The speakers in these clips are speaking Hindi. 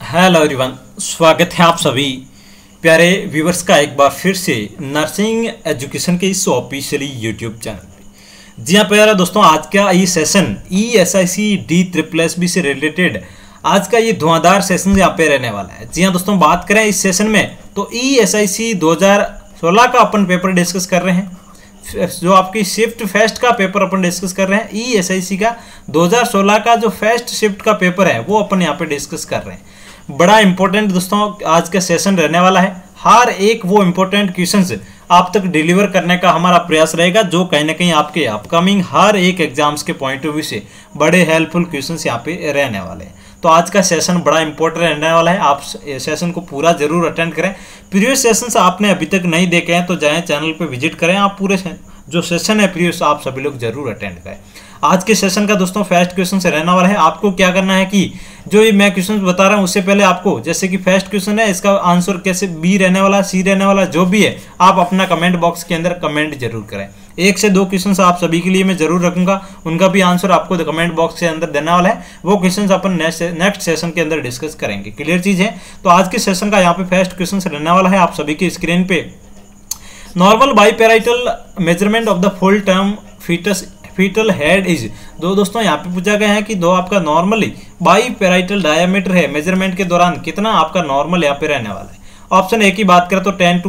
हेलो एवरीवन, स्वागत है आप सभी प्यारे व्यूवर्स का एक बार फिर से नर्सिंग एजुकेशन के इस ऑफिशियली यूट्यूब चैनल पे। जी हाँ प्यारे दोस्तों, आज का ये सेशन ESIC DSSS से रिलेटेड आज का ये धुआंधार सेशन यहाँ पे रहने वाला है। जी हाँ दोस्तों, बात करें इस सेशन में तो ESIC 2016 का अपन पेपर डिस्कस कर रहे हैं। जो आपकी शिफ्ट फेस्ट का पेपर अपन डिस्कस कर रहे हैं। ESIC का 2016 का जो फेस्ट शिफ्ट का पेपर है वो अपन यहाँ पे डिस्कस कर रहे हैं। बड़ा इंपॉर्टेंट दोस्तों आज का सेशन रहने वाला है। हर एक वो इंपॉर्टेंट क्वेश्चंस आप तक डिलीवर करने का हमारा प्रयास रहेगा जो कहीं ना कहीं आपके अपकमिंग हर एक एग्जाम्स के पॉइंट ऑफ व्यू से बड़े हेल्पफुल क्वेश्चंस यहाँ पे रहने वाले हैं। तो आज का सेशन बड़ा इंपॉर्टेंट रहने वाला है। आप सेशन को पूरा जरूर अटेंड करें। प्रीवियस सेशंस आपने अभी तक नहीं देखे हैं तो जाएं चैनल पे विजिट करें। आप पूरे जो सेशन है प्रीवियस आप सभी लोग जरूर अटेंड करें। आज के सेशन का दोस्तों फर्स्ट क्वेश्चन से रहने वाला है। आपको क्या करना है कि जो ये मैं क्वेश्चन बता रहा हूँ उससे पहले आपको, जैसे कि फर्स्ट क्वेश्चन है इसका आंसर कैसे बी रहने वाला, सी रहने वाला, जो भी है आप अपना कमेंट बॉक्स के अंदर कमेंट जरूर करें। 1 से 2 क्वेश्चन आप सभी के लिए मैं जरूर रखूंगा, उनका भी आंसर आपको कमेंट बॉक्स के अंदर देने वाला है। वो क्वेश्चन अपन नेक्स्ट सेशन के अंदर डिस्कस करेंगे। क्लियर चीज है। तो आज के सेशन का यहाँ पे फर्स्ट क्वेश्चन रहने वाला है आप सभी की स्क्रीन पे। Normal biparietal measurement of the full term foetal head is. दोस्तों यहाँ पे पूछा गया है कि दो आपका नॉर्मली बाइपेराइटल डायमीटर है मेजरमेंट के दौरान कितना आपका नॉर्मल यहाँ पे रहने वाला है। ऑप्शन ए की बात करें तो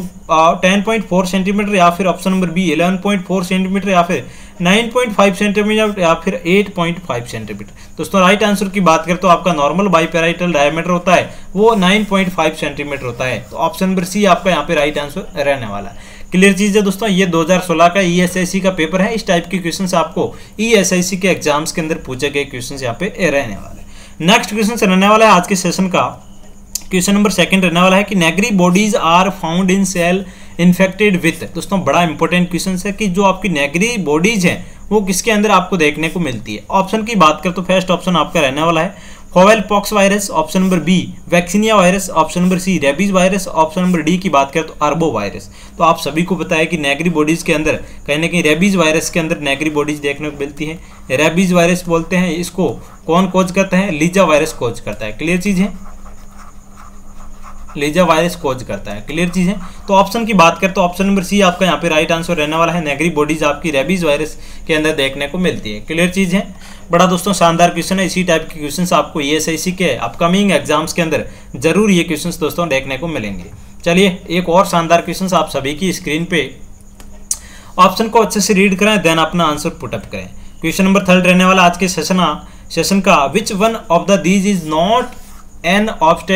10.4 सेंटीमीटर या फिर ऑप्शन नंबर बी 11.4 सेंटीमीटर या फिर 9.5 सेंटीमीटर या फिर 8.5 सेंटीमीटर। दोस्तों राइट आंसर की बात करें तो आपका नॉर्मल बाइपेराइटल डायमीटर होता है वो 9.5 सेंटीमीटर होता है। तो ऑप्शन नंबर सी आपका यहाँ पे राइट आंसर रहने वाला है। क्लियर चीज है दोस्तों, ये 2016 का ESIC का पेपर है। इस टाइप के क्वेश्चंस आपको ESIC के एग्जाम्स के अंदर पूछे गए क्वेश्चंस यहाँ पे रहने वाले हैं। नेक्स्ट क्वेश्चन रहने वाला है आज के सेशन का क्वेश्चन नंबर 2 रहने वाला है कि Negri bodies are found in cell infected with. दोस्तों बड़ा इंपॉर्टेंट क्वेश्चन है कि जो आपकी नेगरी बॉडीज हैं वो किसके अंदर आपको देखने को मिलती है। ऑप्शन की बात करें तो फर्स्ट ऑप्शन आपका रहने वाला है fowl pox virus, option number B vaccinia virus, option number C rabies virus, option number D की बात करें तो अर्बो वायरस। तो आप सभी को पता है कि नेगरी बॉडीज के अंदर कहीं ना कहीं रेबीज वायरस के अंदर नेगरी बॉडीज देखने को मिलती है। रेबीज वायरस बोलते हैं इसको, कौन कोज करता है? लीजा वायरस कोज करता है। क्लियर चीज है, लीजा वायरस कोज करता है। क्लियर चीज है। तो ऑप्शन की बात करें तो ऑप्शन नंबर सी आपका यहाँ पे राइट आंसर रहने वाला है। नेगरी बॉडीज आपकी रेबीज वायरस के अंदर देखने को मिलती है। क्लियर चीज है। बड़ा दोस्तों शानदार क्वेश्चन है। इसी टाइप के क्वेश्चंस आपको ESIC के अपकमिंग एग्जाम्स के अंदर जरूर ये क्वेश्चंस दोस्तों देखने को मिलेंगे। चलिए एक और शानदार क्वेश्चंस आप सभी की स्क्रीन पे, ऑप्शन को अच्छे से रीड करें देन अपना आंसर पुटअप करें। क्वेश्चन नंबर 3 रहने वाला आज के सेशन का which one of the these is not an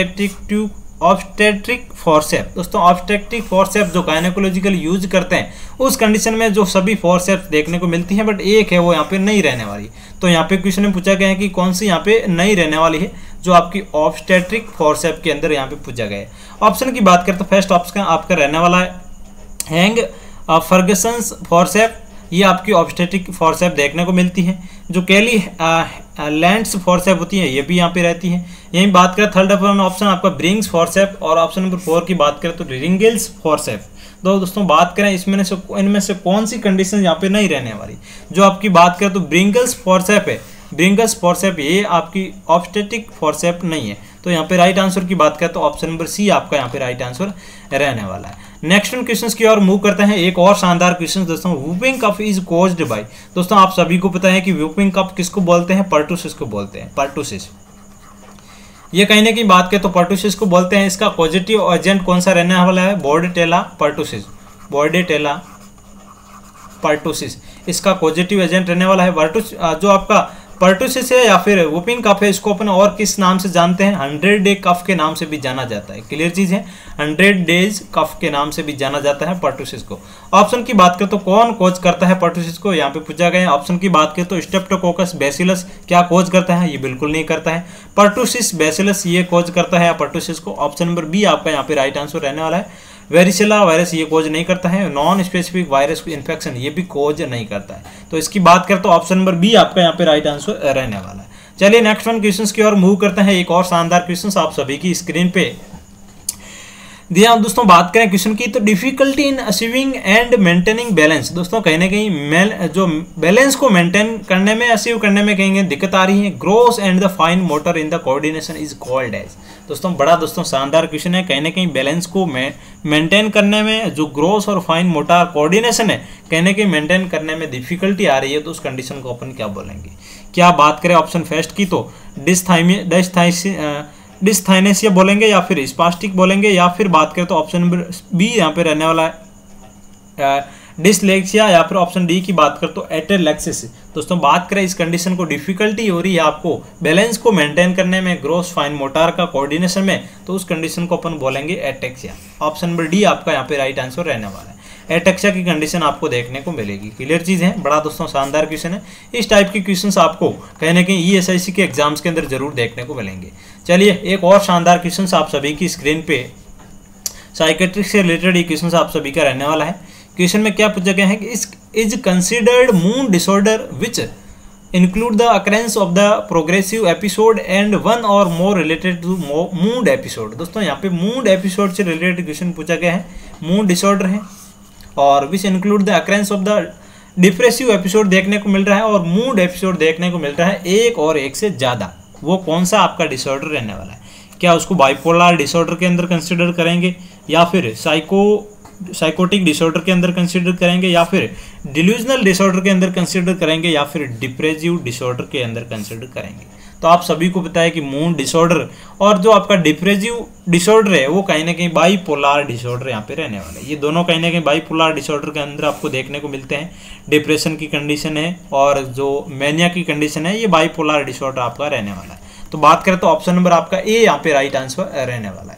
obstetric forceps. दोस्तों ऑब्स्टेट्रिक फॉरसेप्स जो गायनेकोलॉजिकल यूज करते हैं उस कंडीशन में जो सभी फॉरसेप्स देखने को मिलती हैं बट एक है वो यहाँ पे नहीं रहने वाली। तो यहाँ पे क्वेश्चन में पूछा गया है कि कौन सी यहाँ पे नहीं रहने वाली है जो आपकी ऑब्स्टेट्रिक फॉरसेप के अंदर यहाँ पे पूछा गया है। ऑप्शन की बात करें तो फर्स्ट ऑप्शन आपका रहने वाला है हैंग फर्गसन्स फॉरसेप। ये आपकी ऑब्स्टेट्रिक फॉरसेप देखने को मिलती है। जो कैली लैंड्स फॉरसेप होती है ये भी यहाँ पे रहती है। यही बात करें थर्ड ऑप्शन आपका ब्रिंग्स फॉरसेप और ऑप्शन नंबर 4 की बात करें तो रिंगल्स फॉरसेप। तो दोस्तों बात करें इनमें से कौन सी कंडीशन यहाँ पे नहीं रहने वाली। जो आपकी बात करें तो ब्रिंगल्स फॉरसेप है, ब्रिंगल्स फॉरसेप ये आपकी ऑब्स्टेट्रिक फॉरसेप नहीं है। तो यहाँ पे राइट आंसर की बात करें तो ऑप्शन नंबर सी आपका यहाँ पे राइट आंसर रहने वाला है। नेक्स्ट क्वेश्चंस की ओर मूव करते हैं। एक और शानदार क्वेश्चन दोस्तों, whooping cough is caused by. दोस्तों आप सभी को पता है कि वूपिंग कफ किसको बोलते हैं? पर्टुसिस को बोलते हैं। पर्टुसिस ये कहीं ना कहीं बात करें तो पर्टुसिस को बोलते हैं। इसका पॉजिटिव एजेंट कौन सा रहने वाला है? Bordetella pertussis. बोर्डेटेला पर्टुसिस इसका पॉजिटिव एजेंट रहने वाला है। जो आपका पर्टुसिस है या फिर वूपिंग कफ है इसको अपन और किस नाम से जानते हैं? 100 डे कफ के नाम से भी जाना जाता है। क्लियर चीज है। 100 डेज कफ के नाम से भी जाना जाता है पर्टुसिस को। ऑप्शन की बात करें तो कौन कोज करता है पर्टुसिस को? यहाँ पे पूछा गया है। ऑप्शन की बात करें तो स्ट्रेप्टोकोकस बैसिलस क्या कोज करता है? ये बिल्कुल नहीं करता है। पर्टुसिस बैसिलस ये कोज करता है पर्टुसिस को। ऑप्शन नंबर बी आपका यहाँ पे राइट आंसर रहने वाला है। वेरिसेला वायरस ये कोज नहीं करता है। नॉन स्पेसिफिक वायरस इन्फेक्शन ये भी कोज नहीं करता है। तो इसकी बात करें तो ऑप्शन नंबर बी आपका यहाँ पे राइट आंसर रहने वाला है। चलिए नेक्स्ट वन क्वेश्चन की ओर मूव करते हैं। एक और शानदार क्वेश्चन आप सभी की स्क्रीन पे। दिया दोस्तों बात करें क्वेश्चन की, तो difficulty in achieving and maintaining balance. दोस्तों कहीं ना कहीं जो बैलेंस को मेंटेन करने में, अचीव करने में कहीं दिक्कत आ रही है। Gross and the fine motor in the coordination is called as. दोस्तों बड़ा दोस्तों शानदार क्वेश्चन है। कहीं ना कहीं बैलेंस को मेंटेन करने में जो ग्रोस और फाइन मोटर कोऑर्डिनेशन है, कहीं ना कहीं मेंटेन करने में डिफिकल्टी आ रही है, तो उस कंडीशन को अपन क्या बोलेंगे। क्या बात करें ऑप्शन फर्स्ट की, तो डिस्थाइनेसिया बोलेंगे, या फिर स्पास्टिक बोलेंगे, या फिर बात करें तो ऑप्शन नंबर बी यहाँ पे रहने वाला है डिसलेक्सिया, या फिर ऑप्शन डी की बात करें तो एटेलेक्सिस। दोस्तों बात करें इस कंडीशन को, डिफिकल्टी हो रही है आपको बैलेंस को मेंटेन करने में, ग्रोस फाइन मोटार का कोऑर्डिनेशन में, तो उस कंडीशन को अपन बोलेंगे एटेक्सिया। ऑप्शन नंबर डी आपका यहाँ पे राइट आंसर रहने वाला है। एटेक्सिया की कंडीशन आपको देखने को मिलेगी। क्लियर चीज़ है, बड़ा दोस्तों शानदार क्वेश्चन है। इस टाइप के क्वेश्चंस आपको कहीं ना कहीं ESIC के एग्जाम्स के अंदर जरूर देखने को मिलेंगे। चलिए एक और शानदार क्वेश्चन आप सभी की स्क्रीन पे साइकेट्रिक से रिलेटेड ये क्वेश्चन आप सभी का रहने वाला है। क्वेश्चन में क्या पूछा गया है कि is considered mood disorder which include the occurrence of the progressive episode and one or more related to mood episode. दोस्तों यहाँ पे मूड एपिसोड से रिलेटेड क्वेश्चन पूछा गया है। मूड डिसऑर्डर है और which include the occurrence of the depressive episode देखने को मिल रहा है, और मूड एपिसोड देखने को मिल रहा है एक और एक से ज़्यादा। वो कौन सा आपका डिसऑर्डर रहने वाला है? क्या उसको बाइपोलर डिसऑर्डर के अंदर कंसिडर करेंगे, या फिर साइकोटिक डिसऑर्डर के अंदर कंसिडर करेंगे, या फिर डिल्यूजनल डिसऑर्डर के अंदर कंसिडर करेंगे, या फिर डिप्रेसिव डिसऑर्डर के अंदर कंसिडर करेंगे। तो आप सभी को पता है कि मूड डिसऑर्डर और जो आपका डिप्रेसिव डिसऑर्डर है वो कहीं ना कहीं बाइपोलर डिसऑर्डर यहाँ पे रहने वाला है। ये दोनों कहीं ना कहीं बाइपोलर डिसऑर्डर के अंदर आपको देखने को मिलते हैं। डिप्रेशन की कंडीशन है और जो मैनिया की कंडीशन है, ये बाइपोलर डिसऑर्डर आपका रहने वाला है। तो बात करें तो ऑप्शन नंबर आपका ए यहाँ पे राइट आंसर रहने वाला है।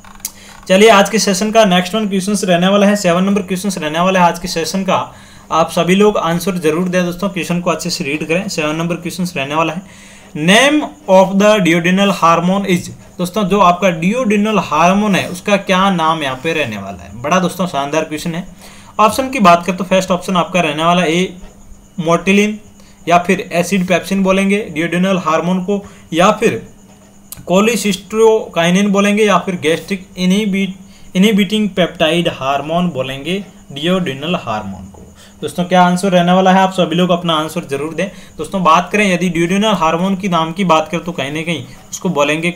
चलिए आज के सेशन का नेक्स्ट वन क्वेश्चन रहने वाला है, 7 नंबर क्वेश्चन रहने वाला है आज के सेशन का। आप सभी लोग आंसर जरूर दें दोस्तों, क्वेश्चन को अच्छे से रीड करें। 7 नंबर क्वेश्चन रहने वाला है। Name of the duodenal hormone is. दोस्तों जो आपका डियोडिनल हार्मोन है उसका क्या नाम यहाँ पे रहने वाला है? बड़ा दोस्तों शानदार क्वेश्चन है। ऑप्शन की बात करें तो फर्स्ट ऑप्शन आपका रहने वाला ए मोटिलिन, या फिर एसिड पेप्सिन बोलेंगे डियोडिनल हार्मोन को, या फिर कोलिसिस्ट्रोकाइनिन बोलेंगे, या फिर गैस्ट्रिक इनहिबिटिंग पेप्टाइड हार्मोन बोलेंगे डियोडिनल हार्मोन को। दोस्तों क्या आंसर रहने वाला है? आप सभी लोग अपना आंसर जरूर दें। दोस्तों बात करें यदि डियोडिनल हार्मोन की नाम की बात करें तो कहीं ना कहीं उसको बोलेंगे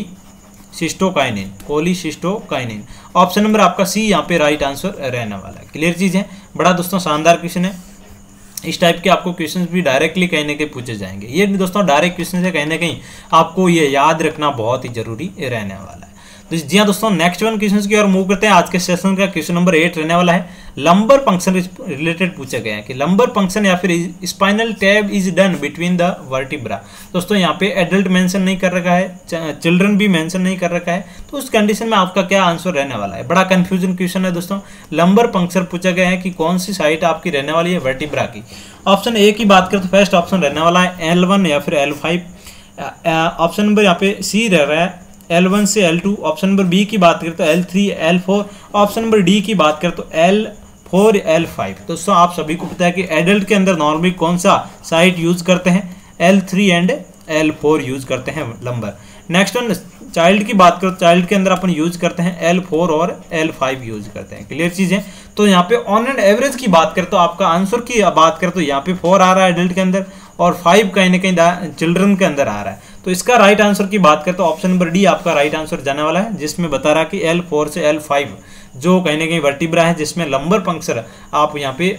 कोलिसिस्टोकाइनिन। ऑप्शन नंबर आपका सी यहाँ पे राइट आंसर रहने वाला है। क्लियर चीज़ है, बड़ा दोस्तों शानदार क्वेश्चन है। इस टाइप के आपको क्वेश्चंस भी डायरेक्टली कहीं ना कहीं पूछे जाएंगे। ये दोस्तों डायरेक्ट क्वेश्चन है, कहीं ना कहीं आपको ये याद रखना बहुत ही जरूरी रहने वाला है। तो जी हाँ दोस्तों, नेक्स्ट वन क्वेश्चन की ओर मूव करते हैं। आज के सेशन का क्वेश्चन नंबर 8 रहने वाला है। लंबर पंक्शन रिलेटेड पूछा गया है कि लंबर पंक्शन या फिर spinal tap is done between the vertebra. दोस्तों यहाँ पे एडल्ट मेंशन नहीं कर रखा है, चिल्ड्रन भी मेंशन नहीं कर रखा है, तो उस कंडीशन में आपका क्या आंसर रहने वाला है? बड़ा कंफ्यूजन क्वेश्चन है दोस्तों। लंबर पंक्चर पूछा गया है कि कौन सी साइट आपकी रहने वाली है? वर्टिब्रा की। ऑप्शन ए की बात करें तो फर्स्ट ऑप्शन रहने वाला है L1 या फिर L5। ऑप्शन नंबर यहाँ पे सी रह रहा है L1 से L2। ऑप्शन नंबर बी की बात करें तो L3 L4। Option number D की बात करें तो L4 L5। दोस्तों आप सभी को पता है कि एडल्ट के अंदर नॉर्मली कौन सा साइट यूज करते हैं? L3 एंड L4 यूज करते हैं लंबर। नेक्स्ट वन चाइल्ड की बात करो, चाइल्ड के अंदर अपन यूज करते हैं L4 और L5 यूज करते हैं। क्लियर चीज है। तो यहाँ पे ऑन एंड एवरेज की बात करें तो आपका आंसर की बात करें तो यहाँ पे 4 आ रहा है एडल्ट के अंदर और 5 कहीं ना कहीं चिल्ड्रन के अंदर आ रहा है। तो इसका राइट आंसर की बात करें तो ऑप्शन नंबर डी आपका राइट आंसर जाने वाला है, जिसमें बता रहा कि L4 से L5 जो कहीं ना कहीं वर्टिब्रा है जिसमें लंबर पंक्चर आप यहाँ पे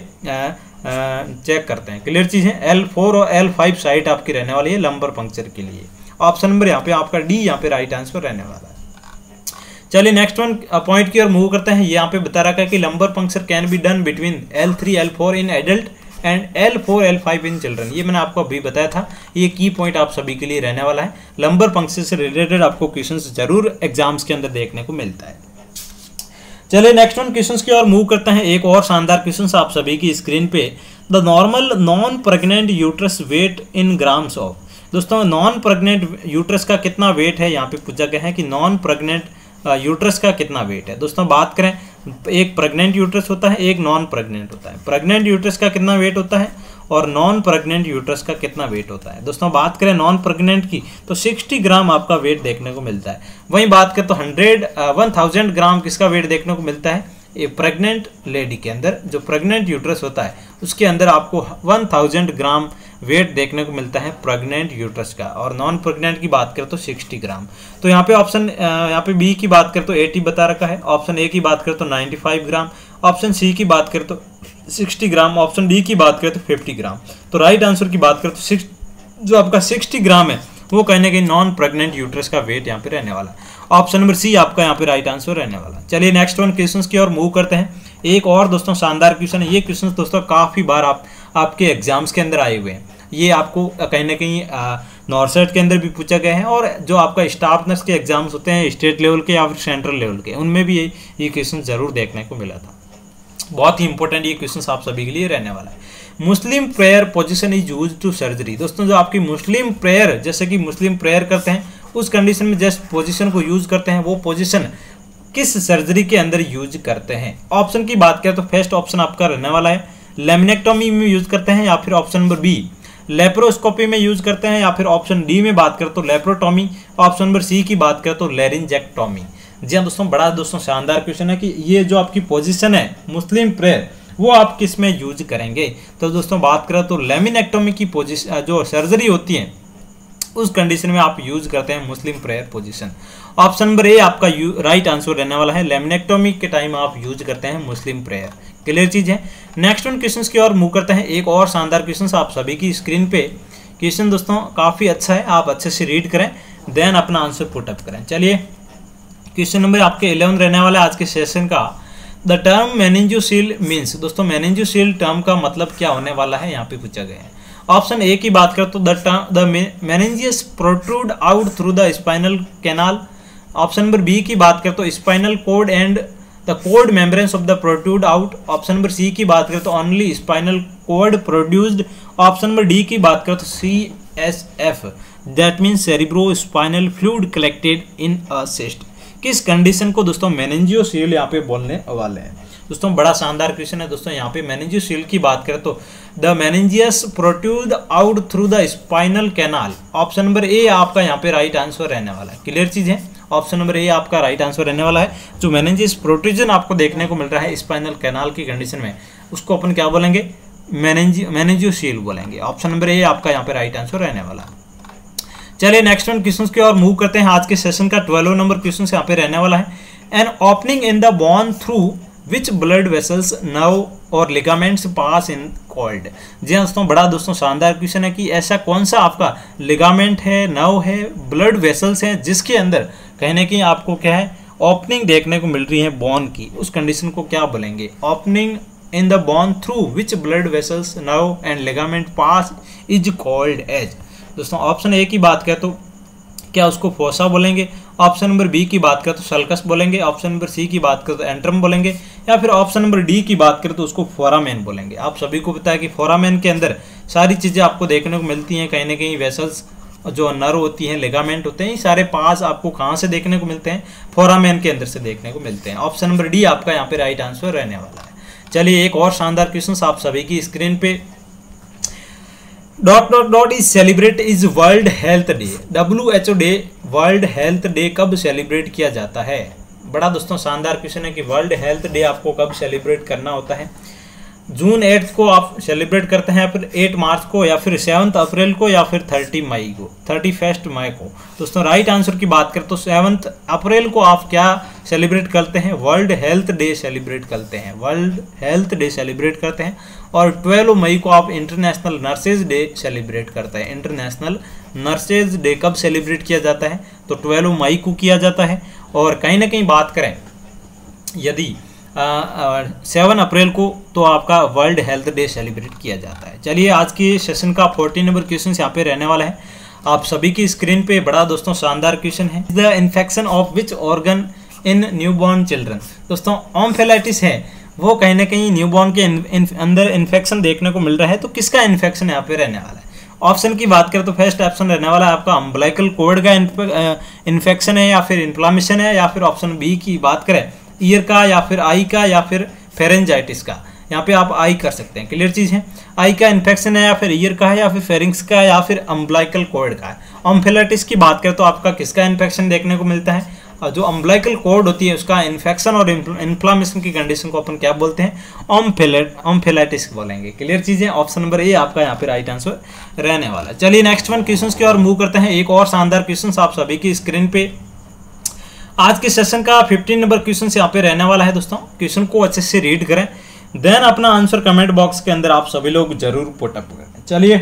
चेक करते हैं। क्लियर चीज है। L4 और L5 साइट आपकी रहने वाली है लंबर पंक्चर के लिए। ऑप्शन नंबर यहाँ पे आपका डी यहाँ पे राइट आंसर रहने वाला है। चलिए नेक्स्ट वन पॉइंट की ओर मूव करते हैं। यहाँ पे बता रखा है कि lumbar puncture can be done between L3 L4 in adult and L4 L5 in children. ये मैंने आपको अभी बताया था, ये की पॉइंट आप सभी के लिए रहने वाला है। लंबर पंक्चर से रिलेटेड आपको क्वेश्चंस जरूर एग्जाम्स के अंदर देखने को मिलता है। चलिए नेक्स्ट वन क्वेश्चंस की ओर मूव करते हैं। एक और शानदार क्वेश्चंस आप सभी की स्क्रीन पे। The normal non pregnant uterus weight in grams of. दोस्तों नॉन प्रेग्नेंट यूट्रस का कितना वेट है यहाँ पे पूछा गया है कि नॉन प्रेग्नेंट यूट्रस का कितना वेट है। दोस्तों बात करें, एक प्रेग्नेंट यूट्रस होता है, एक नॉन प्रेग्नेंट होता है। प्रेग्नेंट यूट्रस का कितना वेट होता है और नॉन प्रेग्नेंट यूट्रस का कितना वेट होता है। दोस्तों बात करें नॉन प्रेग्नेंट की तो 60 ग्राम आपका वेट देखने को मिलता है। वहीं बात करें तो 1000 ग्राम किसका वेट देखने को मिलता है, ये प्रेग्नेंट लेडी के अंदर, जो प्रेग्नेंट यूट्रस होता है उसके अंदर आपको 1000 ग्राम वेट देखने को मिलता है प्रेग्नेंट यूट्रस का। और नॉन प्रेग्नेंट की बात करें तो 60 ग्राम। तो यहाँ पे ऑप्शन यहाँ पे बी की बात करें तो 80 बता रखा है, ऑप्शन ए की बात करें तो 95 ग्राम, ऑप्शन सी की बात करें तो 60 ग्राम, ऑप्शन डी की बात करें तो 50 ग्राम। तो राइट आंसर की बात करें तो जो आपका 60 ग्राम है वो कहीं ना कहीं नॉन प्रेग्नेंट यूट्रस का वेट यहाँ पे रहने वाला है। ऑप्शन नंबर सी आपका यहाँ पे राइट आंसर रहने वाला। चलिए नेक्स्ट वन क्वेश्चन की ओर मूव करते हैं। एक और दोस्तों शानदार क्वेश्चन है। ये क्वेश्चन दोस्तों काफ़ी बार आपके एग्जाम्स के अंदर आए हुए हैं। ये आपको कहीं ना कहीं नॉर्सेट के अंदर भी पूछा गया है, और जो आपका स्टाफ नर्स के एग्जाम्स होते हैं स्टेट लेवल के या फिर सेंट्रल लेवल के, उनमें भी ये क्वेश्चन जरूर देखने को मिला था। बहुत ही इंपॉर्टेंट ये क्वेश्चन आप सभी के लिए रहने वाला है। Muslim prayer position is use to surgery. दोस्तों जो आपकी मुस्लिम प्रेयर, जैसे कि मुस्लिम प्रेयर करते हैं उस कंडीशन में जिस पोजीशन को यूज करते हैं वो पोजीशन किस सर्जरी के अंदर यूज करते हैं। ऑप्शन की बात करें तो फर्स्ट ऑप्शन आपका रहने वाला है लेमिनेक्टोमी में यूज करते हैं, या फिर ऑप्शन नंबर बी लेप्रोस्कोपी में यूज करते हैं, या फिर ऑप्शन डी में बात करें तो लेप्रोटोमी, ऑप्शन नंबर सी की बात करें तो लैरिंजेक्टोमी। जी हाँ दोस्तों, बड़ा दोस्तों शानदार क्वेश्चन है कि ये जो आपकी पोजीशन है मुस्लिम प्रेयर वो आप किस में यूज करेंगे। तो दोस्तों बात करें तो लेमिनेक्टोमी की पोजीशन जो सर्जरी होती है उस कंडीशन में आप यूज करते हैं Muslim prayer position. Option number A आपका राइट आंसर रहने वाला है, लेमिनेक्टोमी के टाइम आप यूज करते हैं मुस्लिम प्रेयर। क्लियर चीज है। नेक्स्ट वन क्वेश्चन की ओर मूव करते हैं। एक और शानदार क्वेश्चन आप सभी की स्क्रीन पे क्वेश्चन दोस्तों काफी अच्छा है, आप अच्छे से रीड करें देन अपना आंसर पुट अप करें। चलिए क्वेश्चन नंबर आपके 11 रहने वाला है आज के सेशन का। The term meningocele means. दोस्तों मेनिंजियोसील टर्म का मतलब क्या होने वाला है, यहाँ पे पूछा गया है। ऑप्शन ए की बात करें तो the meninges protrude out through the spinal canal. Option number B की बात करें तो spinal cord and the cord membranes of the protrude out. Option number C की बात करें तो only spinal cord produced. Option number D की बात करें तो CSF that means cerebro spinal fluid collected in a cyst. किस कंडीशन को दोस्तों मेनिंजियोसील यहाँ पे बोलने वाले हैं। दोस्तों बड़ा शानदार क्वेश्चन है। दोस्तों यहाँ पे मेनिंजियोसील की बात करें तो the meninges protrude out through the spinal canal. Option number A आपका यहाँ पे राइट आंसर रहने वाला है। क्लियर चीज है, ऑप्शन नंबर ए आपका राइट आंसर रहने वाला है। जो मेनिंजियस प्रोट्रूजन आपको देखने को मिल रहा है स्पाइनल कैनाल की कंडीशन में, उसको अपन क्या बोलेंगे, मेनिंजियोसील बोलेंगे। ऑप्शन नंबर ए आपका यहाँ पे राइट आंसर रहने वाला है। चलिए नेक्स्ट वन क्वेश्चन की ओर मूव करते हैं। आज के सेशन का 12 नंबर क्वेश्चन यहाँ पे रहने वाला है। An opening in the bone through which blood vessels nerve और लिगामेंट्स पास इन कॉल्ड। जी हाँ दोस्तों, बड़ा दोस्तों शानदार क्वेश्चन है कि ऐसा कौन सा आपका लिगामेंट है, नर्व है, ब्लड वेसल्स है जिसके अंदर कहीं ना कहीं आपको क्या है ओपनिंग देखने को मिल रही है बोन की, उस कंडीशन को क्या बोलेंगे। Opening in the bone through which blood vessels nerve and ligament pass is called as. दोस्तों ऑप्शन ए की बात करें तो क्या उसको फोसा बोलेंगे, ऑप्शन नंबर बी की बात करें तो सल्कस बोलेंगे, ऑप्शन नंबर सी की बात करें तो एंट्रम बोलेंगे, या फिर ऑप्शन नंबर डी की बात करें तो उसको फोरामेन बोलेंगे। आप सभी को पता है कि फोरामेन के अंदर सारी चीज़ें आपको देखने को मिलती हैं, कहीं ना कहीं वेसल्स जो नर्व होती हैं, लिगामेंट होते हैं, ये सारे पास आपको कहाँ से देखने को मिलते हैं, फोरामेन के अंदर से देखने को मिलते हैं। ऑप्शन नंबर डी आपका यहाँ पे राइट आंसर रहने वाला है। चलिए एक और शानदार क्वेश्चन आप सभी की स्क्रीन पे। Dot is celebrate is World Health Day. WHO day, World Health Day कब सेलिब्रेट किया जाता है। बड़ा दोस्तों शानदार क्वेश्चन है कि वर्ल्ड हेल्थ डे आपको कब सेलिब्रेट करना होता है। जून 8 को आप सेलिब्रेट करते हैं, फिर 8 मार्च को, या फिर 7 अप्रैल को, या फिर 31 मई को। दोस्तों राइट आंसर की बात करें तो 7 अप्रैल को आप क्या सेलिब्रेट करते हैं, वर्ल्ड हेल्थ डे सेलिब्रेट करते हैं, वर्ल्ड हेल्थ डे सेलिब्रेट करते हैं। और 12 मई को आप इंटरनेशनल नर्सेज डे सेलिब्रेट करते हैं। इंटरनेशनल नर्सेज डे कब सेलिब्रेट किया जाता है, तो 12 मई को किया जाता है। और कहीं ना कहीं बात करें यदि 7 अप्रैल को, तो आपका वर्ल्ड हेल्थ डे सेलिब्रेट किया जाता है। चलिए आज की सेशन का 14 नंबर क्वेश्चन यहाँ पे रहने वाला है आप सभी की स्क्रीन पे। बड़ा दोस्तों शानदार क्वेश्चन है। The infection of which organ in newborn children. दोस्तों ओम्फेलाइटिस है वो कहीं ना कहीं न्यूबॉर्न के अंदर इन्फेक्शन देखने को मिल रहा है, तो किसका इन्फेक्शन यहाँ पे रहने वाला है। ऑप्शन की बात करें तो फर्स्ट ऑप्शन रहने वाला है आपका अम्बलाइकल कोर्ड का इन्फेक्शन है, या फिर इन्फ्लामेशन है, या फिर ऑप्शन बी की बात करें ईयर का, या फिर आई का, या फिर फेरेंजाइटिस का। यहाँ पे आप आई कर सकते हैं। क्लियर चीज़ है। आई का इन्फेक्शन है या फिर ईयर का है या फिर फेरिंग्स का है या फिर अम्बलाइकल कॉर्ड का है। ऑम्फेलाइटिस की बात करें तो आपका किसका इन्फेक्शन देखने को मिलता है, और जो अम्बलाइकल कॉर्ड होती है उसका इन्फेक्शन और इन्फ्लामेशन की कंडीशन को अपन क्या बोलते हैं, ऑम्फेलाइटिस बोलेंगे। क्लियर चीज़ें। ऑप्शन नंबर ए आपका यहाँ पे राइट आंसर रहने वाला है। चलिए नेक्स्ट वन क्वेश्चन की ओर मूव करते हैं। एक और शानदार क्वेश्चन आप सभी की स्क्रीन पे आज के सेशन का 15 नंबर क्वेश्चन यहाँ पे रहने वाला है। दोस्तों क्वेश्चन को अच्छे से रीड करें, देन अपना आंसर कमेंट बॉक्स के अंदर आप सभी लोग जरूर पुट अप करें। चलिए,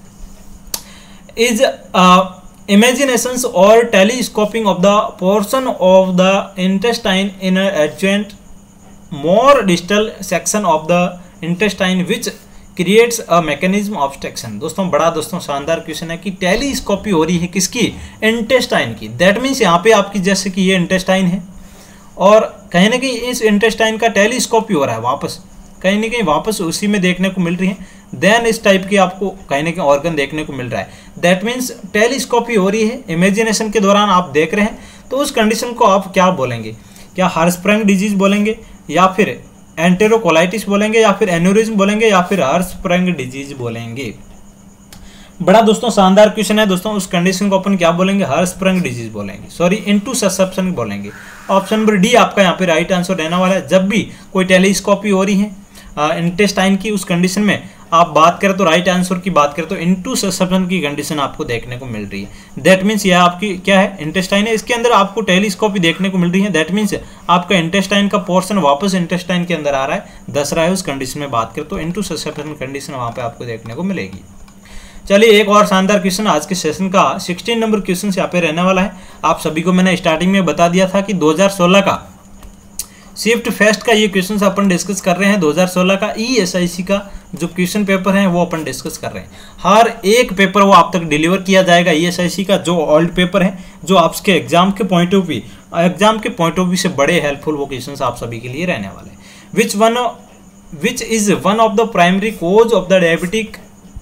is imaginations or telescoping of the portion of the intestine in an adjacent more distal section of the intestine which creates a mechanism of obstruction। दोस्तों बड़ा शानदार क्वेश्चन है कि टेलीस्कोपी हो रही है किसकी, इंटेस्टाइन की। दैट मीन्स यहाँ पे आपकी जैसे कि ये इंटेस्टाइन है और कहीं ना कहीं इस इंटेस्टाइन का टेलीस्कोपी हो रहा है, वापस कहीं ना कहीं वापस उसी में देखने को मिल रही है। देन इस टाइप की आपको कहीं ना कहीं ऑर्गन देखने को मिल रहा है। दैट मीन्स टेलीस्कोपी हो रही है, इमेजिनेशन के दौरान आप देख रहे हैं, तो उस कंडीशन को आप क्या बोलेंगे, क्या हर्शस्प्रंग डिजीज बोलेंगे या फिर एंटेरोकोलाइटिस बोलेंगे या फिर एन्यूरिज्म बोलेंगे या फिर हर्शस्प्रंग डिजीज बोलेंगे। बड़ा शानदार क्वेश्चन है दोस्तों। उस कंडीशन को अपन क्या बोलेंगे, हर्शस्प्रंग डिजीज बोलेंगे, सॉरी इनटू ससेप्शन बोलेंगे। ऑप्शन नंबर डी आपका यहाँ पे राइट आंसर रहने वाला है। जब भी कोई टेलीस्कोपी हो रही है इंटेस्टाइन की, उस कंडीशन में आप बात करें तो राइट आंसर की बात करें तो इनटू ससेप्शन की कंडीशन आपको देखने को मिल रही है। दैट मीन्स यह आपकी क्या है, इंटेस्टाइन है, इसके अंदर आपको टेलीस्कोपी देखने को मिल रही है। दैट मीन्स आपका इंटेस्टाइन का पोर्शन वापस इंटेस्टाइन के अंदर आ रहा है, धस रहा है। उस कंडीशन में बात करें तो इनटू ससेप्शन कंडीशन वहाँ पे आपको देखने को मिलेगी। चलिए, एक और शानदार क्वेश्चन आज के सेशन का 16 नंबर क्वेश्चन यहाँ पे रहने वाला है। आप सभी को मैंने स्टार्टिंग में बता दिया था कि 2016 का शिफ्ट फेस्ट का ये क्वेश्चन अपन डिस्कस कर रहे हैं। 2016 का ESIC का जो क्वेश्चन पेपर है वो अपन डिस्कस कर रहे हैं। हर एक पेपर वो आप तक डिलीवर किया जाएगा। ESIC का जो ओल्ड पेपर है, जो आपके एग्जाम के पॉइंट ऑफ व्यू से बड़े हेल्पफुल वो क्वेश्चन आप सभी के लिए रहने वाले हैं। Which is one of the primary cause of the diabetic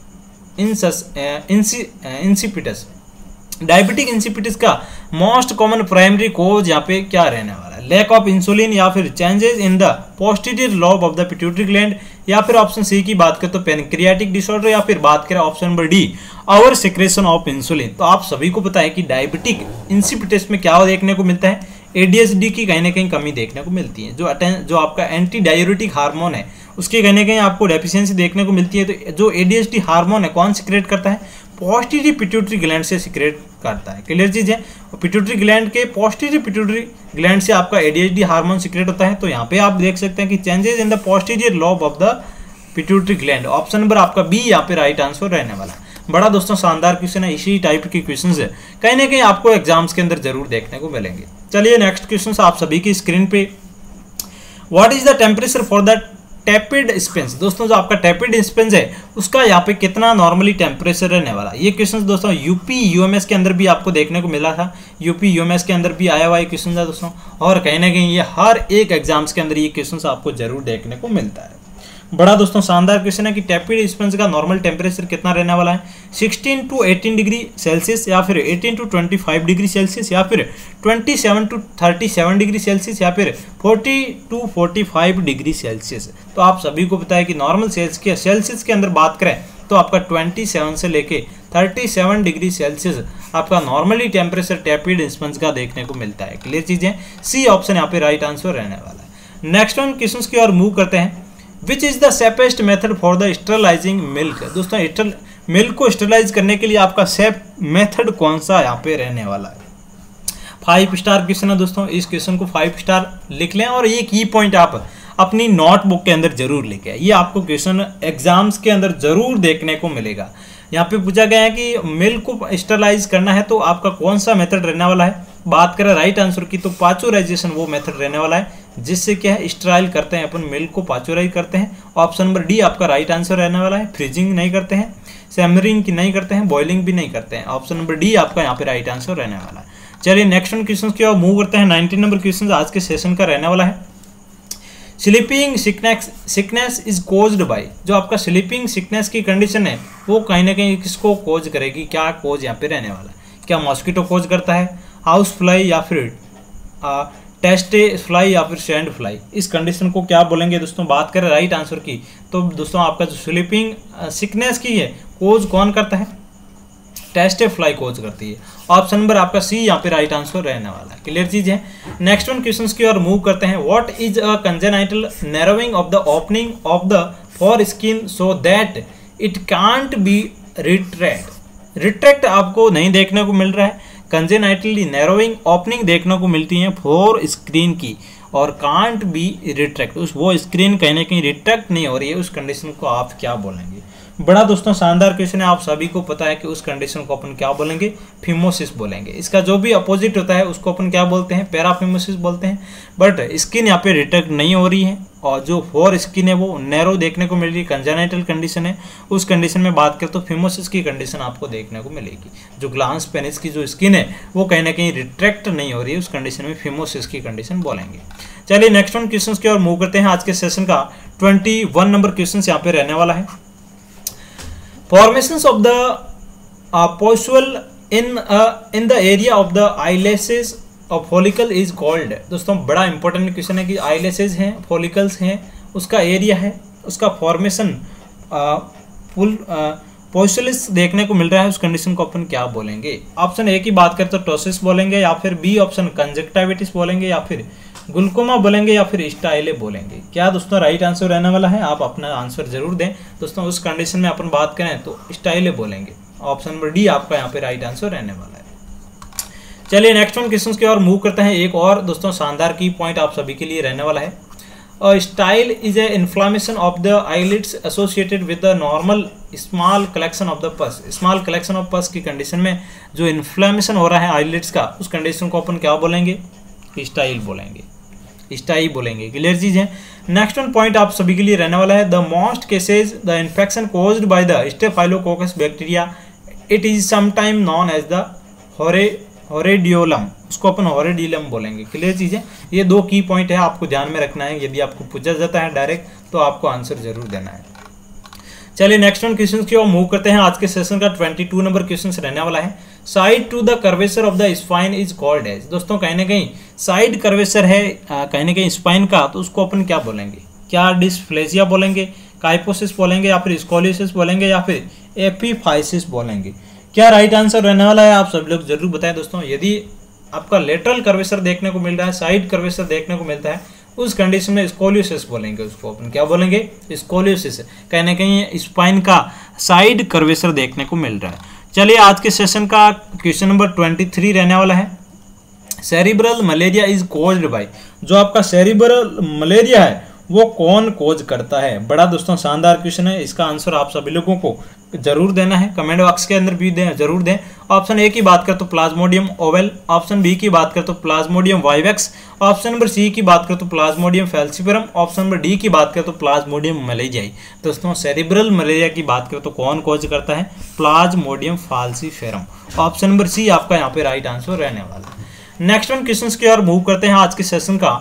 insipidus. Diabetic insipidus का मोस्ट कॉमन प्राइमरी कोज यहाँ पे क्या रहने वाला है, लैक ऑफ इंसुलिन या फिर changes in the posterior lobe of the pituitary gland, या फिर ऑप्शन सी की बात करें तो पैनक्रियाटिक डिसऑर्डर, या फिर बात करें option number D over secretion of insulin. तो आप सभी को पता है कि डायबिटिक इंसिपिटस में क्या देखने को मिलता है, ADHD की कहीं ना कहीं कमी देखने को मिलती है। जो आपका एंटी डाययूरेटिक हार्मोन है उसकी कहीं ना कहीं आपको डेफिशिएंसी देखने को मिलती है। तो जो ADHD हार्मोन है कौन सिक्रेट करता है, पोस्टीरियर पिट्यूटरी ग्लैंड से सिक्रेट करता है। क्लियर चीज है। पिट्यूटरी ग्लैंड के पोस्टीरियर पिट्यूटरी ग्लैंड से आपका ADHD हार्मोन सिक्रेट होता है। तो यहाँ पे आप देख सकते हैं कि changes in the posterior lobe of the pituitary gland. Option number आपका बी यहाँ पे राइट आंसर रहने वाला है। बड़ा शानदार क्वेश्चन है। इसी टाइप के क्वेश्चन है कहीं ना कहीं आपको एग्जाम्स के अंदर जरूर देखने को मिलेंगे। चलिए नेक्स्ट क्वेश्चन आप सभी की स्क्रीन पे, what is the temperature for the tepid sponge. दोस्तों जो आपका टैपिड स्पेंस है उसका यहाँ पे कितना नॉर्मली टेम्परेचर रहने वाला है। ये क्वेश्चन दोस्तों UP UMS के अंदर भी आपको देखने को मिला था, UP UMS के अंदर भी आया हुआ ये क्वेश्चन था दोस्तों। और कहीं ना कहीं ये हर एक एग्जाम्स के अंदर ये क्वेश्चन आपको जरूर देखने को मिलता है। बड़ा शानदार क्वेश्चन है कि टैपिड स्पंज का नॉर्मल टेम्परेचर कितना रहने वाला है, 16 to 18 डिग्री सेल्सियस, या फिर 18 to 25 डिग्री सेल्सियस, या फिर 27 to 37 डिग्री सेल्सियस, या फिर 40 to 45 डिग्री सेल्सियस। तो आप सभी को पता है कि नॉर्मल सेल्सियस के अंदर बात करें तो आपका 27 से लेके 37 डिग्री सेल्सियस आपका नॉर्मली टेम्परेचर टैपिड स्पंज का देखने को मिलता है। क्लियर चीजें, सी ऑप्शन यहाँ पे राइट आंसर रहने वाला है। नेक्स्ट वन क्वेश्चन की ओर मूव करते हैं। Which is the safest method for the sterilising milk. दोस्तों मिल्क को स्टरलाइज करने के लिए आपका सेफ मेथड कौन सा यहाँ पे रहने वाला है। 5 स्टार क्वेश्चन है दोस्तों। इस क्वेश्चन को 5 स्टार लिख लें और ये की पॉइंट आप अपनी नोटबुक के अंदर जरूर लेके आए। ये आपको क्वेश्चन एग्जाम्स के अंदर जरूर देखने को मिलेगा। यहाँ पे पूछा गया है कि मिल्क को स्टरलाइज करना है तो आपका कौन सा मेथड रहने वाला है। बात करें राइट आंसर की तो पाचुराइजेशन वो मेथड रहने वाला है, जिससे क्या है स्टराइल करते हैं अपन, मिल्क को पाचुराइज करते हैं। ऑप्शन नंबर डी आपका राइट आंसर रहने वाला है। फ्रीजिंग नहीं करते हैं, सैमरिंग की नहीं करते हैं, बॉइलिंग भी नहीं करते हैं। ऑप्शन नंबर डी आपका यहाँ पे राइट आंसर रहने वाला है। चलिए नेक्स्ट क्वेश्चन की ओर मूव करते हैं। 19 नंबर क्वेश्चन आज के सेशन का रहने वाला है। Sleeping sickness is caused by. जो आपका स्लीपिंग सिकनेस की कंडीशन है वो कहीं ना कहीं किसको कोज करेगी, क्या कोज यहाँ पे रहने वाला है। क्या मॉस्किटो कोज करता है, हाउस फ्लाई, या फिर टेस्ट फ्लाई या फिर सैंड फ्लाई। इस कंडीशन को क्या बोलेंगे दोस्तों? बात करें राइट आंसर की तो दोस्तों आपका जो स्लीपिंग सिकनेस की है कोज कौन करता है? टेस्ट फ्लाई कोज करती है। ऑप्शन नंबर आपका सी यहाँ पे राइट आंसर रहने वाला है। क्लियर चीज है। नेक्स्ट वन क्वेश्चन की ओर मूव करते हैं। What is a congenital narrowing of the opening of the foreskin so that it can't be retract आपको नहीं देखने को मिल रहा है। कंजेनाइटली नैरोइंग ओपनिंग देखने को मिलती है फॉर स्क्रीन की और कांट बी रिट्रैक्ट, उस वो स्क्रीन कहीं ना कहीं रिट्रैक्ट नहीं हो रही है, उस कंडीशन को आप क्या बोलेंगे? बड़ा दोस्तों शानदार क्वेश्चन है। आप सभी को पता है कि उस कंडीशन को अपन क्या बोलेंगे? फिमोसिस बोलेंगे। इसका जो भी अपोजिट होता है उसको अपन क्या बोलते हैं? पैराफिमोसिस बोलते हैं। बट स्किन यहाँ पे रिट्रैक्ट नहीं हो रही है और जो फोर स्किन है वो नैरो देखने को मिल रही है, कंजेनाइटल कंडीशन है। उस कंडीशन में बात करें तो फिमोसिस की कंडीशन आपको देखने को मिलेगी। जो ग्लांस पेनिस की जो स्किन है वो कहीं ना कहीं रिट्रैक्ट नहीं हो रही है, उस कंडीशन में फिमोसिस की कंडीशन बोलेंगे। चलिए नेक्स्ट वन क्वेश्चन की ओर मूव करते हैं। आज के सेशन का 21 नंबर क्वेश्चन यहाँ पे रहने वाला है। Formations of the pustule in the area of the eyelashes of follicle is called। दोस्तों बड़ा इंपॉर्टेंट क्वेश्चन है कि eyelashes हैं, follicles हैं, उसका एरिया है, उसका फॉर्मेशन फुल पोस्टुलस देखने को मिल रहा है, उस कंडीशन को अपन क्या बोलेंगे? ऑप्शन ए की बात करें तो टोसिस बोलेंगे, या फिर बी ऑप्शन कंजक्टिविटिस बोलेंगे, या फिर ग्लूकोमा बोलेंगे, या फिर स्टाइले बोलेंगे। क्या दोस्तों राइट आंसर रहने वाला है? आप अपना आंसर जरूर दें दोस्तों। उस कंडीशन में अपन बात करें तो स्टाइले बोलेंगे। ऑप्शन नंबर डी आपका यहाँ पे राइट आंसर रहने वाला है। चलिए नेक्स्ट वन क्वेश्चन की ओर मूव करते हैं। एक और दोस्तों शानदार की पॉइंट आप सभी के लिए रहने वाला है। Style is a inflammation of the eyelids associated with the normal small collection of the pus. Small collection of pus की कंडीशन में जो इन्फ्लामेशन हो रहा है आईलिड्स का, उस कंडीशन को अपन क्या बोलेंगे? स्टाइल बोलेंगे, स्टाई बोलेंगे। क्लियर चीज है। नेक्स्ट वन पॉइंट आप सभी के लिए रहने वाला है। The most cases the infection caused by the Staphylococcus bacteria it is sometime known as the hordeolum, उसको अपन होरेडियलम बोलेंगे। क्लियर चीज है। ये दो की पॉइंट है, आपको ध्यान में रखना है। यदि आपको पूछा जाता है डायरेक्ट तो आपको आंसर जरूर देना है। चलिए नेक्स्ट वन क्वेश्चन की ओर मूव करते हैं। आज के सेशन का 22 नंबर क्वेश्चन रहने वाला है। Side to the curvature of the spine is called as. दोस्तों कहीं ना कहीं साइड कर्वेचर है कहीं ना कहीं स्पाइन का, तो उसको अपन क्या बोलेंगे? क्या डिस्प्लेसिया बोलेंगे, काइपोसिस बोलेंगे, या फिर स्कोलियोसिस बोलेंगे, या फिर एपिफाइसिस बोलेंगे? क्या राइट आंसर रहने वाला है? आप सब लोग जरूर बताएं दोस्तों। यदि आपका लेटरल कर्वेचर देखने को मिल रहा है, साइड कर्वेचर देखने को मिलता है, उस कंडीशन में स्कोलियोसिस बोलेंगे। उसको अपन क्या बोलेंगे? स्कोलियोसिस। कहीं ना कहीं स्पाइन का साइड कर्वेचर देखने को मिल रहा है। चलिए आज के सेशन का क्वेश्चन नंबर 23 रहने वाला है। Cerebral malaria is caused by. जो आपका सेरिब्रल मलेरिया है वो कौन कोज करता है? बड़ा दोस्तों शानदार क्वेश्चन है। इसका आंसर आप सभी लोगों को जरूर देना है, कमेंट बॉक्स के अंदर भी दें, जरूर दें। ऑप्शन ए की बात करें तो प्लाज्मोडियम ओवेल, ऑप्शन बी की बात करें तो Plasmodium vivax, option number C की बात करें तो Plasmodium falciparum, option number D की बात करें तो प्लाज्मोडियम मलेरियाई। दोस्तों सेरिब्रल मलेरिया की बात करें तो कौन कोज करता है? Plasmodium falciparum. Option number C आपका यहाँ पे राइट आंसर रहने वाला है। नेक्स्ट वन क्वेश्चन की ओर मूव करते हैं। आज के सेशन का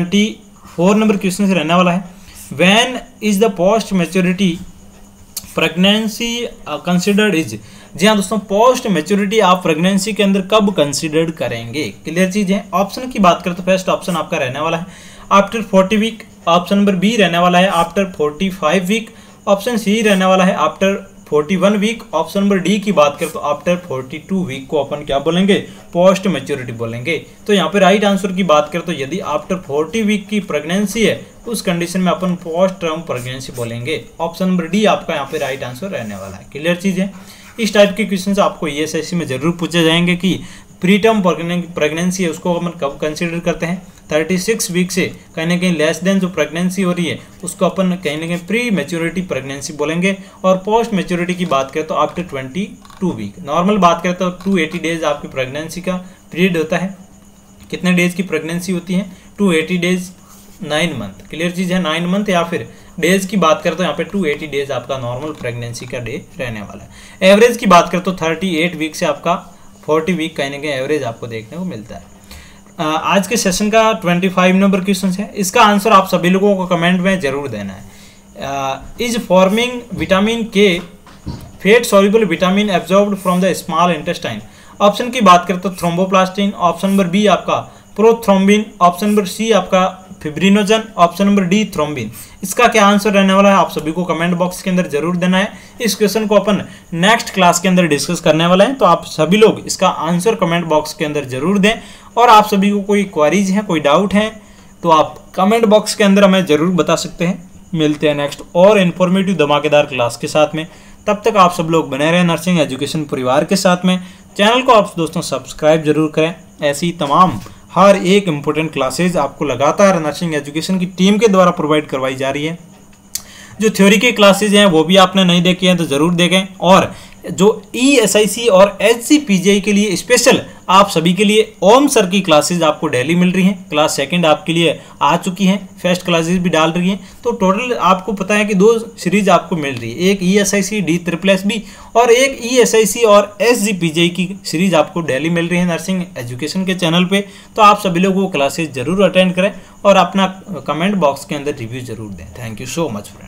24 नंबर क्वेश्चन रहने वाला है। When is the post maturity pregnancy considered is. जी हाँ दोस्तों, पोस्ट मैच्योरिटी आप प्रेगनेंसी के अंदर कब कंसिडर्ड करेंगे? क्लियर चीज है। ऑप्शन की बात करें तो फर्स्ट ऑप्शन आपका रहने वाला है after 40 week, option number B रहने वाला है आफ्टर 45 वीक, ऑप्शन सी रहने वाला है after 41 week, option number D की बात करें तो आफ्टर 42 वीक को अपन क्या बोलेंगे? पोस्ट मैच्योरिटी बोलेंगे। तो यहाँ पे राइट आंसर की बात करें तो यदि आफ्टर 40 वीक की प्रेगनेंसी है, उस कंडीशन में अपन पोस्ट टर्म प्रेगनेंसी बोलेंगे। ऑप्शन नंबर डी आपका यहाँ पे राइट आंसर रहने वाला है। क्लियर चीज है। इस टाइप के क्वेश्चन आपको ESIC में जरूर पूछे जाएंगे कि प्री टर्म प्रेगनेंसी है उसको अपन कब कंसिडर करते हैं? 36 वीक से कहीं ना कहीं लेस देन जो प्रेगनेंसी हो रही है उसको अपन कहीं ना कहीं प्री मैच्योरिटी प्रेगनेंसी बोलेंगे। और पोस्ट मैच्योरिटी की बात करें तो आफ्टर 22 वीक। नॉर्मल बात करें तो 280 डेज आपकी प्रेगनेंसी का पीरियड होता है। कितने डेज की प्रेगनेंसी होती है? 280 डेज, 9 मंथ। क्लियर चीज है। 9 मंथ या फिर डेज की बात करें तो यहाँ पे 280 डेज आपका नॉर्मल प्रेगनेंसी का डे रहने वाला है। एवरेज की बात करें तो 38 वीक से आपका 40 वीक कहीं ना कहीं एवरेज आपको देखने को मिलता है। आज के सेशन का 25 नंबर क्वेश्चन है। इसका आंसर आप सभी लोगों को कमेंट में जरूर देना है। Is forming vitamin K fat soluble vitamin absorbed from the small intestine. Option की बात करें तो थ्रोम्बोप्लास्टिन, ऑप्शन नंबर बी आपका प्रोथ्रोम्बिन, ऑप्शन नंबर सी आपका fibrinogen, option number D thrombin. इसका क्या आंसर रहने वाला है आप सभी को कमेंट बॉक्स के अंदर जरूर देना है। इस क्वेश्चन को अपन नेक्स्ट क्लास के अंदर डिस्कस करने वाले हैं, तो आप सभी लोग इसका आंसर कमेंट बॉक्स के अंदर जरूर दें। और आप सभी को कोई क्वेरीज हैं, कोई डाउट है तो आप कमेंट बॉक्स के अंदर हमें जरूर बता सकते हैं। मिलते हैं नेक्स्ट और इन्फॉर्मेटिव धमाकेदार क्लास के साथ में। तब तक आप सब लोग बने रहें नर्सिंग एजुकेशन परिवार के साथ में। चैनल को आप दोस्तों सब्सक्राइब जरूर करें। ऐसी तमाम हर एक इम्पोर्टेंट क्लासेज आपको लगातार नर्सिंग एजुकेशन की टीम के द्वारा प्रोवाइड करवाई जा रही है। जो थ्योरी की क्लासेज हैं वो भी आपने नहीं देखी हैं तो ज़रूर देखें। और जो ESIC और HCPGI के लिए स्पेशल आप सभी के लिए ओम सर की क्लासेज आपको डेली मिल रही हैं। क्लास सेकंड आपके लिए आ चुकी हैं, फर्स्ट क्लासेज भी डाल रही हैं। तो टोटल आपको पता है कि 2 सीरीज आपको मिल रही है, एक ESIC DSSB और एक ESIC और SGPGI की सीरीज आपको डेली मिल रही है नर्सिंग एजुकेशन के चैनल पे। तो आप सभी लोग वो क्लासेज जरूर अटेंड करें और अपना कमेंट बॉक्स के अंदर रिव्यू जरूर दें। Thank you so much friend.